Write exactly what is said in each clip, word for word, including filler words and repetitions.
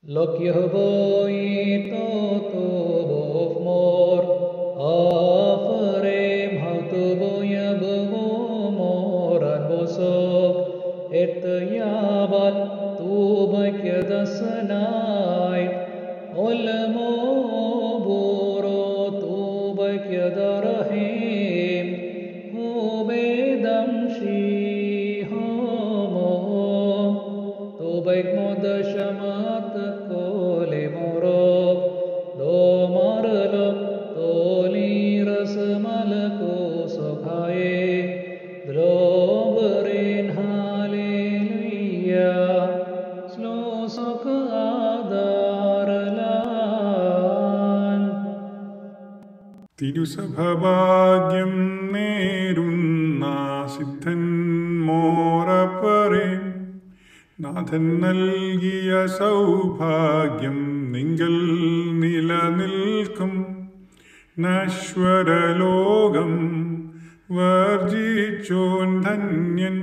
Quqoyo of Mor Afrem halleluia O Mor Afrem തിരുസഭഭാഗ്യം നേരുന്ന സിദ്ധൻ മോറപ്പറേം നാഥൻ നൽകിയ സൗഭാഗ്യം നിങ്കൽ നിലനിൽക്കും. നശ്വരലോകം വർജിച്ചോൻ ധന്യൻ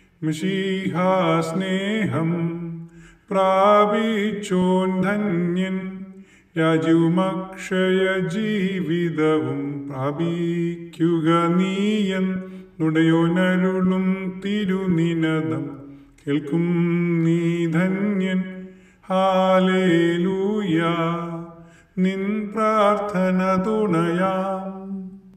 മിശിഹാസ്നേഹം പ്രാപിച്ചോൻ ധന്യൻ. രാജ്യവുമക്ഷയ ജീവിതവും പ്രാപിക്കുക നീയൻ. നുടയോനരുളും തിരുനിനദം കേൾക്കും നീ ധന്യൻ. ഹാലേലൂയ നിൻ പ്രാർത്ഥന തുണയാം.